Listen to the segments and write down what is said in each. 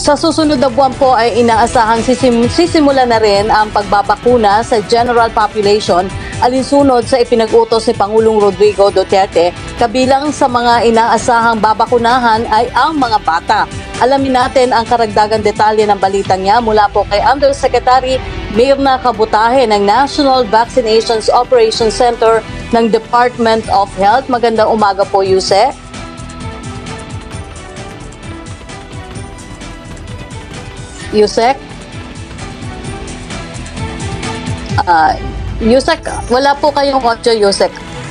Sa susunod na buwan po ay inaasahang sisimula na rin ang pagbabakuna sa general population alinsunod sa ipinag-utos ni Pangulong Rodrigo Duterte. Kabilang sa mga inaasahang babakunahan ay ang mga bata. Alamin natin ang karagdagang detalye ng balitang niya mula po kay Undersecretary Myrna Cabutahe ng National Vaccinations Operations Center ng Department of Health. Magandang umaga po, Yuse. Yusek? Yusek, wala po kayong audio, Yusek.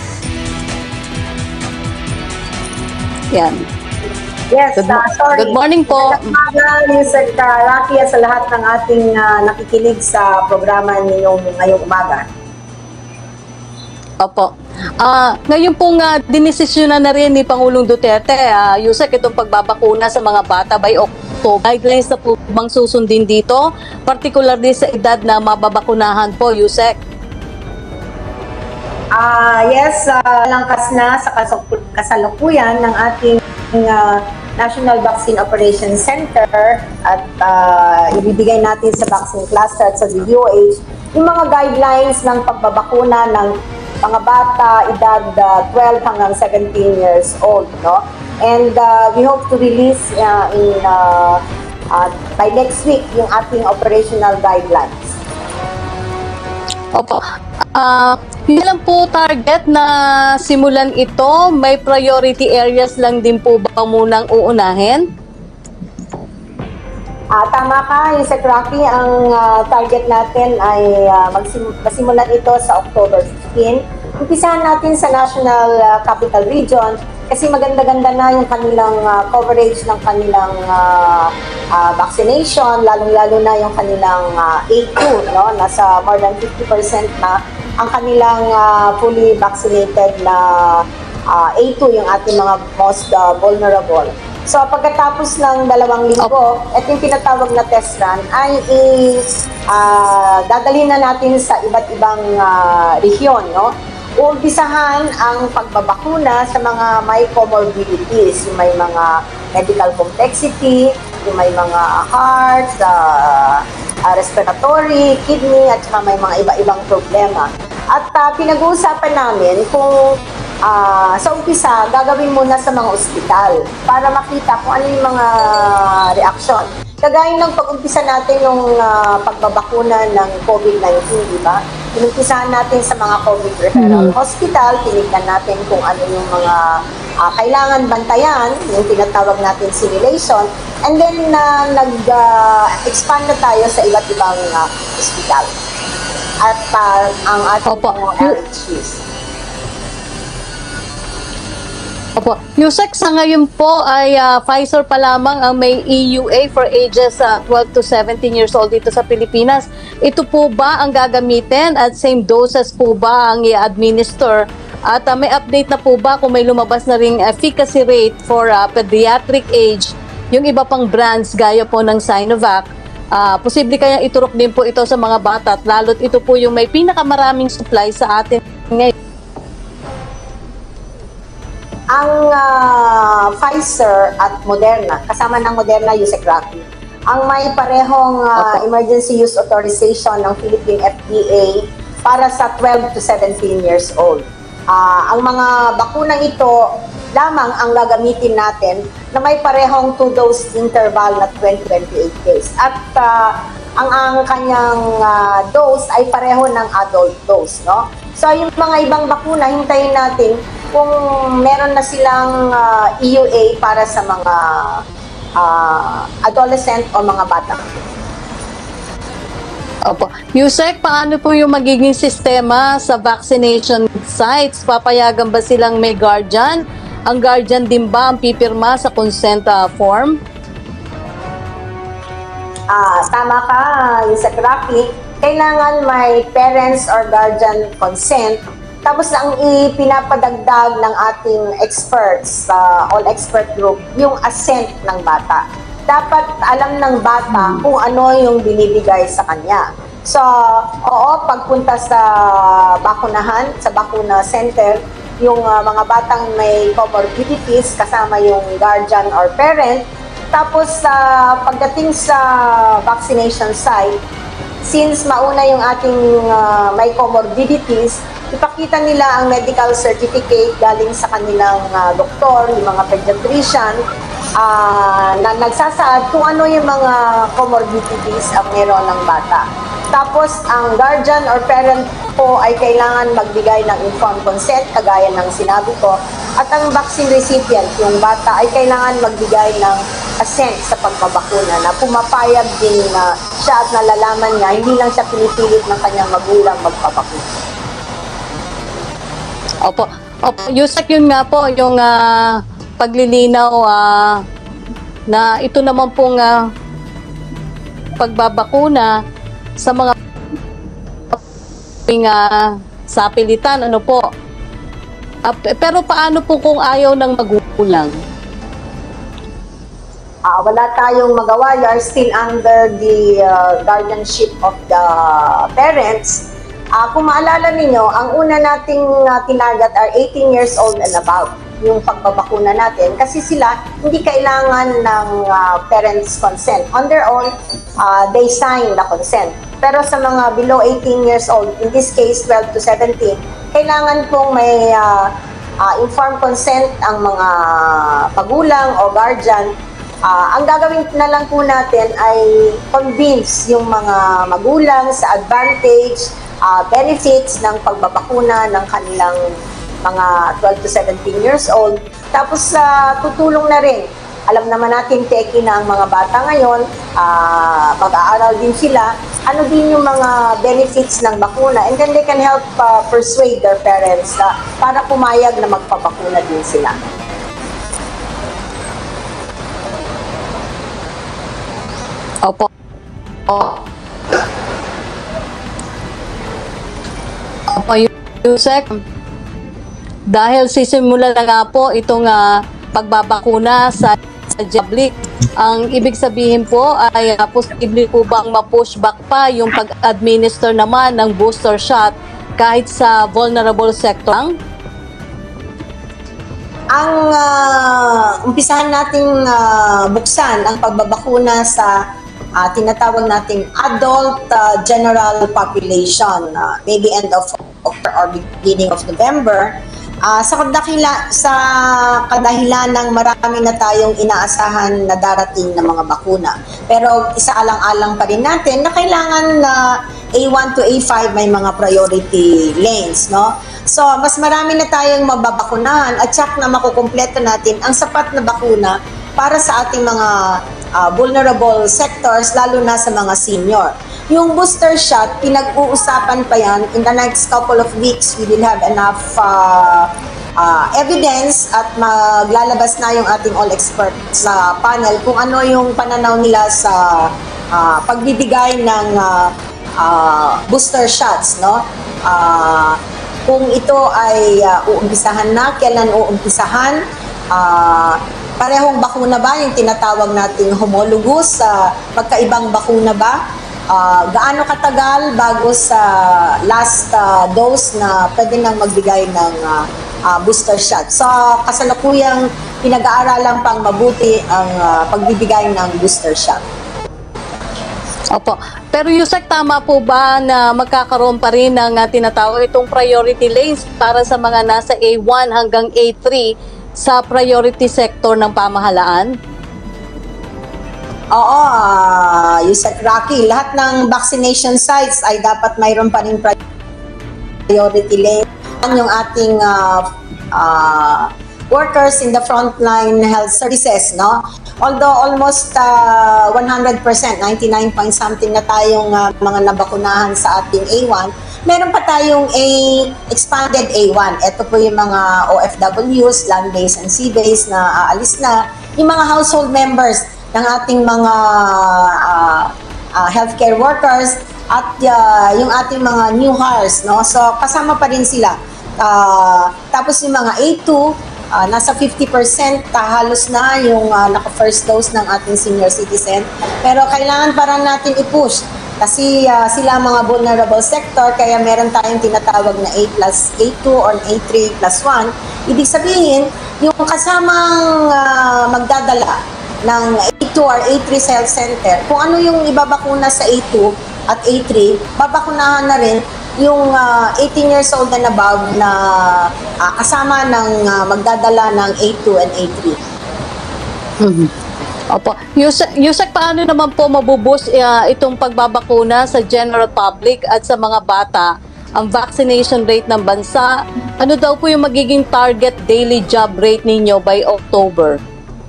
Yan. Yes, sorry. Good morning po. Yusek Rafi, sa lahat ng ating nakikinig sa programa ninyong ngayong umaga. Opo. Ngayon pong dinesisyonan na rin ni Pangulong Duterte, Yusek, itong pagbabakuna sa mga bata by October. Guidelines na po bang susundin dito? Particular din sa edad na mababakunahan po, Yusek? Yes, langkas na sa kasalukuyan ng ating National Vaccine Operations Center at ibibigay natin sa vaccine cluster at sa DOH yung mga guidelines ng pagbabakuna ng mga bata edad 12 hanggang 17 years old, no? And we hope to release by next week yung ating operational guidelines. Opo. Yun lang po target na simulan ito. May priority areas lang din po ba munang uunahin? Tama ka, Yusek Rafi. Ang target natin ay masimulan ito sa October 15. Umpisahan natin sa National Capital Region kasi maganda-ganda na yung kanilang coverage ng kanilang vaccination, lalong-lalo na yung kanilang A2, no? Nasa more than 50% na ang kanilang fully vaccinated na A2, yung ating mga most vulnerable. So pagkatapos ng 2 linggo, at yung tinatawag na test run ay dadalhin na natin sa iba't ibang rehiyon, no? Uumpisahan ang pagbabakuna sa mga may comorbidities, yung may mga medical complexity, yung may mga heart, respiratory, kidney, at saka may mga iba-ibang problema. At pinag-uusapan namin kung sa umpisa, gagawin muna sa mga ospital para makita kung ano yung mga reaksyon. Kagaya ng pag-umpisa natin yung pagbabakuna ng COVID-19, di ba? Inumpisahan natin sa mga COVID referral hospital, tinignan natin kung ano yung mga kailangan bantayan, yung tinatawag natin simulation, and then nag-expand na tayo sa iba't ibang hospital. At ang ating LHCs. Opo. Yusek, sa ngayon po ay Pfizer pa lamang ang may EUA for ages 12 to 17 years old dito sa Pilipinas. Ito po ba ang gagamitin at same doses po ba ang i-administer? At may update na po ba kung may lumabas na ring efficacy rate for pediatric age, yung iba pang brands gaya po ng Sinovac? Posible kaya iturok din po ito sa mga bata at lalo't ito po yung may pinakamaraming supply sa atin ngayon. Ang Pfizer at Moderna, kasama ng Moderna, Yusek Rafi, ang may parehong emergency use authorization ng Philippine FDA para sa 12 to 17 years old. Ang mga bakunang ito lamang ang gagamitin natin na may parehong 2-dose interval na 20-28 days. At ang kanyang dose ay pareho ng adult dose, no? So yung mga ibang bakuna, hintayin natin kung meron na silang EUA para sa mga adolescent o mga bata. Opo. Yusek, paano po yung magiging sistema sa vaccination sites? Papayagan ba silang may guardian? Ang guardian din ba ang pipirma sa consent form? Tama ka, Yusek Rafi. Kailangan may parents or guardian consent. Tapos ang ipinapadagdag ng ating experts, all expert group, yung assent ng bata. Dapat alam ng bata kung ano yung binibigay sa kanya. So, oo, pagpunta sa bakunahan, sa bakuna center, yung mga batang may comorbidities kasama yung guardian or parent, Tapos pagdating sa vaccination site, since mauna yung ating may comorbidities, ipakita nila ang medical certificate galing sa kanilang doktor, yung mga pediatrician, na nagsasaad kung ano yung mga comorbidities ang meron ng bata. Tapos, ang guardian or parent po ay kailangan magbigay ng informed consent, kagaya ng sinabi ko. At ang vaccine recipient, yung bata, ay kailangan magbigay ng assent sa pagbabakuna na pumapayag din na siya at nalalaman niya, hindi lang siya pinipilit ng kanyang magulang magpapakuna. Opo. Yusek, yun nga po, yung paglilinaw na ito naman pong pagbabakuna sa mga sa pilitan, ano po. Pero paano po kung ayaw ng magulang? Wala tayong magawa. You are still under the guardianship of the parents. Kung maalala ninyo, ang una nating tinagat are 18 years old and above, yung pagbabakuna natin. Kasi sila, hindi kailangan ng parents' consent. On their own, they sign the consent. Pero sa mga below 18 years old, in this case 12 to 17, kailangan pong may informed consent ang mga magulang o guardian. Ang gagawin na lang po natin ay convince yung mga magulang sa advantage, benefits ng pagbabakuna ng kanilang mga 12 to 17 years old. Tapos tutulong na rin. Alam naman natin, teki na ang mga bata ngayon, mag-aaral din sila. Ano din yung mga benefits ng bakuna, and then they can help persuade their parents para pumayag na magpapakuna din sila. Opo. Opo, Yusek. Dahil sisimula na nga po itong pagbabakuna sa public, ang ibig sabihin po ay posible po bang ma-pushback pa yung pag-administer naman ng booster shot kahit sa vulnerable sector? Ang umpisahan nating buksan ang pagbabakuna sa tinatawag nating adult general population, maybe end of October or beginning of November. Sa kadahilan ng marami na tayong inaasahan na darating na mga bakuna. Pero isaalang-alang pa rin natin na kailangan na A1 to A5 may mga priority lanes, no? So, mas marami na tayong mababakunahan at tsak na makukumpleto natin ang sapat na bakuna para sa ating mga vulnerable sectors, lalo na sa mga senior. Yung booster shot, pinag-uusapan pa yan. In the next couple of weeks, we will have enough evidence at maglalabas na yung ating all experts sa panel kung ano yung pananaw nila sa pagbibigay ng booster shots, no? Kung ito ay uumpisahan na, kailan uumpisahan, parehong bakuna ba yung tinatawag nating homologous, magkaibang bakuna ba? Gaano katagal bago sa last dose na pwede nang magbigay ng booster shot. So, kasalukuyang pinag-aaralan pang mabuti ang pagbibigay ng booster shot. Opo. Pero Yusek, tama po ba na magkakaroon pa rin ng tinatawag itong priority lanes para sa mga nasa A1 hanggang A3 sa priority sector ng pamahalaan? Oo, Yusek Rocky, lahat ng vaccination sites ay dapat mayroon pa rin priority lane. Yung ating workers in the frontline health services, no? Although almost 100%, 99 point something na tayong mga nabakunahan sa ating A1, meron pa tayong expanded A1. Ito po yung mga OFWs, land-based and sea-based na aalis na. Yung mga household members ng ating mga healthcare workers at yung ating mga new hires, no? So kasama pa rin sila. Tapos yung mga A2, nasa 50% halos na yung naka-first dose ng ating senior citizen. Pero kailangan pa rin natin i-push kasi sila mga vulnerable sector, kaya meron tayong tinatawag na A plus A2 or A3 plus 1. Ibig sabihin, yung kasamang magdadala ng or A3 Health Center, kung ano yung ibabakuna sa A2 at A3, babakunahan na rin yung 18 years old and above na kasama ng magdadala ng A2 and A3. Opo. Yusek, paano naman po mabubus itong pagbabakuna sa general public at sa mga bata ang vaccination rate ng bansa? Ano daw po yung magiging target daily job rate ninyo by October?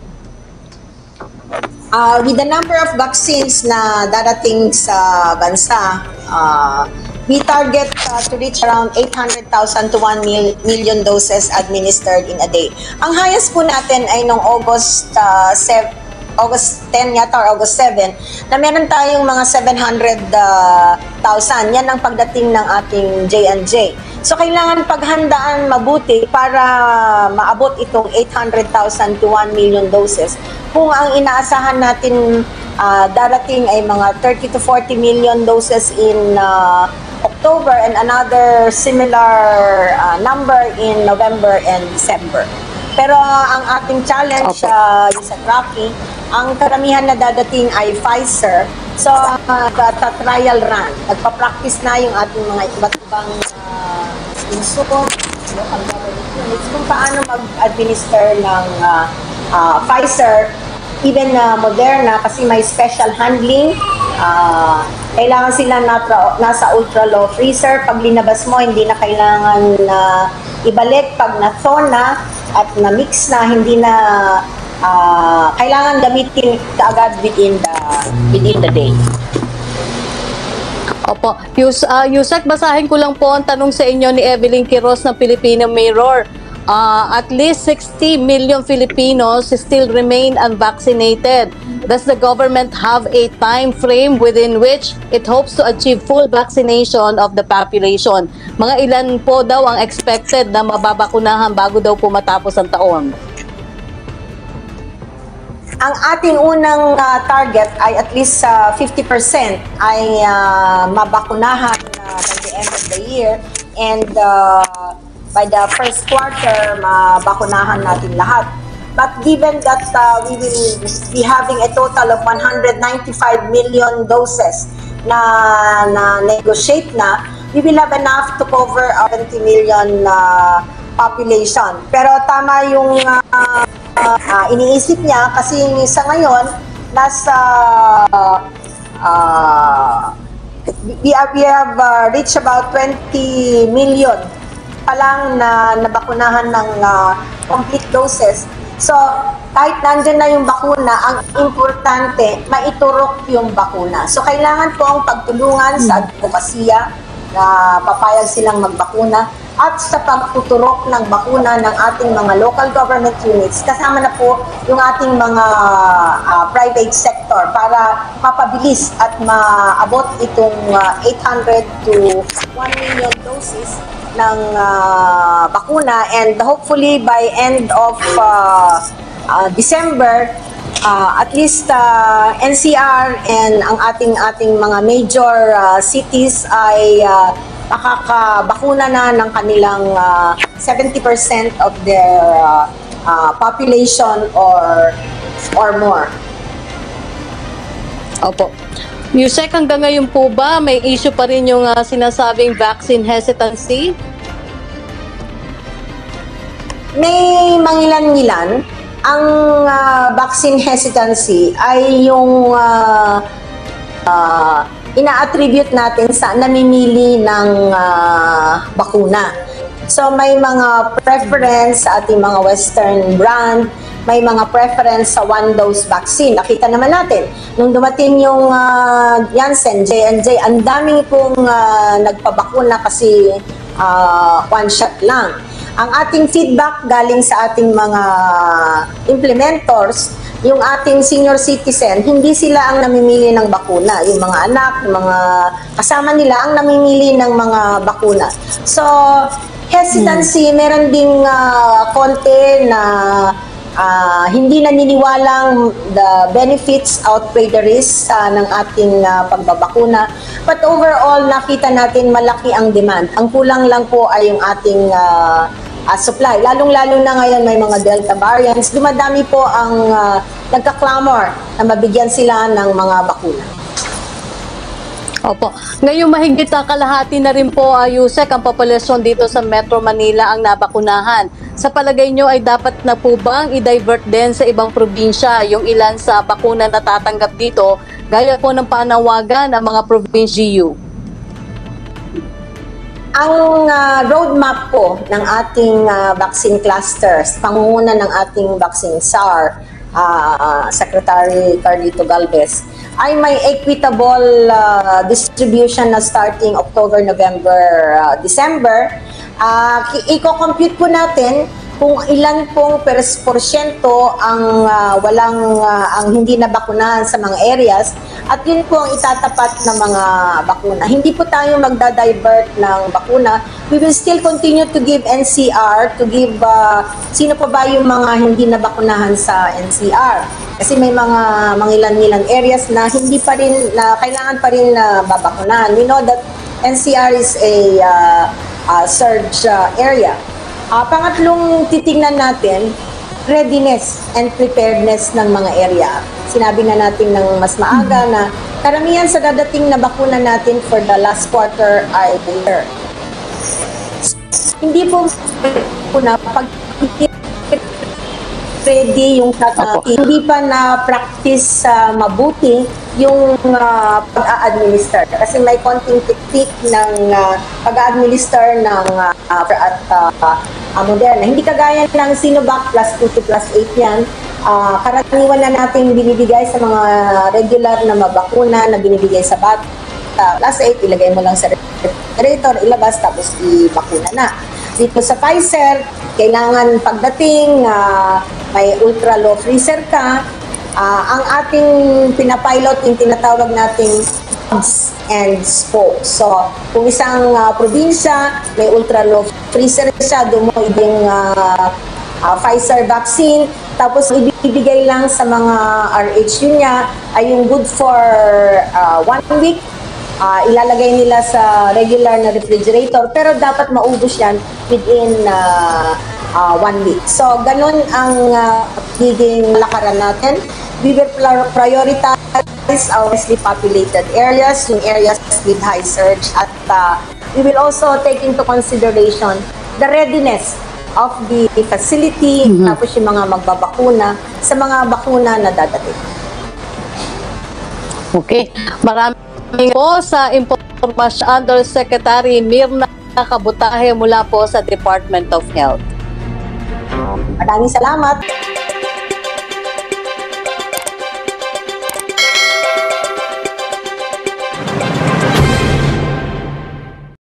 With the number of vaccines na darating sa bansa, we target to reach around 800,000 to 1 million doses administered in a day. Ang highest po natin ay noong August 10 yata or August 7 na meron tayong mga 700,000. Yan ang pagdating ng ating J&J. So kailangan paghandaan mabuti para maabot itong 800,000 to 1 million doses. Kung ang inaasahan natin darating ay mga 30 to 40 million doses in October and another similar number in November and December. Pero ang ating challenge sa Rocky, ang karamihan na dadating ay Pfizer. So, trial run. Nagpa-practice na yung ating mga iba't ibang institute, local government units, kung paano mag-administer ng Pfizer, even Moderna, kasi may special handling. Kailangan sila nasa ultra-low freezer. Pag linabas mo, hindi na kailangan ibalik. Pag na-thaw na at na-mix na, hindi na kailangan gamitin kaagad within the day. Opo. Yusek, basahin ko lang po ang tanong sa inyo ni Evelyn Quiroz ng Filipino Mirror. At least 60 million Filipinos still remain unvaccinated. Does the government have a time frame within which it hopes to achieve full vaccination of the population? Mga ilan po daw ang expected na mababakunahan bago daw po matapos ang taon? Ang ating unang target ay at least 50% ay mabakunahan by the end of the year, and by the first quarter mabakunahan natin lahat. But given that we will be having a total of 195 million doses na negotiate na, we will have enough to cover 20 million population. Pero tama yung iniisip niya, kasi sa ngayon nasa we have reached about 20 million pa lang na nabakunahan ng complete doses. So kahit nandyan na yung bakuna, ang importante maiturok yung bakuna. So kailangan po ang pagtulungan sa advokasya na papayag silang magbakuna, at sa pagtuturok ng bakuna ng ating mga local government units, kasama na po yung ating mga private sector para mapabilis at maabot itong 800 to 1 million doses ng bakuna, and hopefully by end of December, at least NCR and ang ating mga major cities ay makakabakuna na ng kanilang 70% of their population or more. Opo. Yusek, hanggang ngayon po ba may issue pa rin yung sinasabing vaccine hesitancy? May mangilan-ngilan. Ang vaccine hesitancy ay yung ina-attribute natin sa namimili ng bakuna. So may mga preference sa ating mga Western brand, may mga preference sa one-dose vaccine. Nakita naman natin, nung dumating yung Janssen, J&J, ang daming pong nagpabakuna kasi one shot lang. Ang ating feedback galing sa ating mga implementors, yung ating senior citizen, hindi sila ang namimili ng bakuna. Yung mga anak, yung mga kasama nila ang namimili ng mga bakuna. So, hesitancy, meron ding konti na hindi naniniwalang the benefits outweigh the risks ng ating pagbabakuna. But overall, nakita natin malaki ang demand. Ang kulang lang po ay yung ating supply. Lalong-lalo na ngayon may mga Delta variants. Dumadami po ang nagka-clamor na mabigyan sila ng mga bakuna. Opo. Ngayong mahigit kalahati na rin po, Yusek, ang populasyon dito sa Metro Manila ang nabakunahan. Sa palagay nyo ay dapat na po bang i-divert din sa ibang probinsya yung ilan sa bakuna na tatanggap dito, gaya po ng panawagan ng mga province GU? Ang roadmap po ng ating vaccine clusters, pangunguna ng ating vaccine SAR, Secretary Carlito Galvez, ay may equitable distribution na starting October, November, December. Iko-compute po natin kung ilan pong porsyento ang ang hindi nabakunahan sa mga areas, at yun po ang itatapat ng mga bakuna. Hindi po tayo magda-divert ng bakuna. We will still continue to give NCR, to give sino pa ba yung mga hindi nabakunahan sa NCR. Kasi may mga ilan areas na hindi pa rin, na kailangan pa rin na babakunahan. We know that NCR is a surge area. Pangatlong titingnan natin, readiness and preparedness ng mga area. Sinabi na natin ng mas maaga na karamihan sa dadating na bakuna natin for the last quarter ay winter. Hindi po na pag ready yung hindi pa na-practice mabuti yung pag-a-administer. Kasi may konting technique ng pag-a-administer ng Moderna. Hindi kagaya ng Sinovac plus 2 to plus 8 yan. Karaniwan na natin binibigay sa mga regular na mabakuna na binibigay sa bata. Plus 8, ilagay mo lang sa refrigerator, ilabas, tapos ibakuna na. Dito sa Pfizer, kailangan pagdating, may ultra-low freezer ka. Ang ating pinapilot, yung tinatawag nating hubs and spokes. So, kung isang probinsya, may ultra-low freezer siya, doon mo yung Pfizer vaccine, tapos ibibigay lang sa mga RHU niya ay yung good for 1 week. Ilalagay nila sa regular na refrigerator, pero dapat maubos yan within 1 week. So, ganun ang giging lakaran natin. We will prioritize our densely populated areas, yung areas with high surge, at we will also take into consideration the readiness of the facility, tapos yung mga magbabakuna sa mga bakuna na dadating. Okay. Maraming po sa impormasyon, Undersecretary Mirna Kabutahe mula po sa Department of Health. Maraming salamat.